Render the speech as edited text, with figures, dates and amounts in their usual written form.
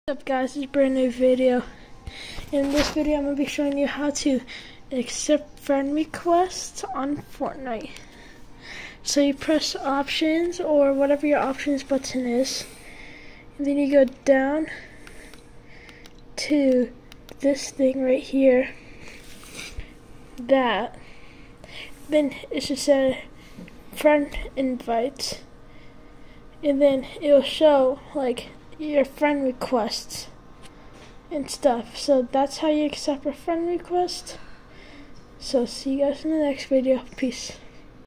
What's up guys, it's a brand new video. In this video I'm going to be showing you how to accept friend requests on Fortnite. So you press options or whatever your options button is, and then you go down to this thing right here, then it should say friend invites, and then it'll show like your friend requests and stuff. So that's how you accept a friend request. So see you guys in the next video. Peace.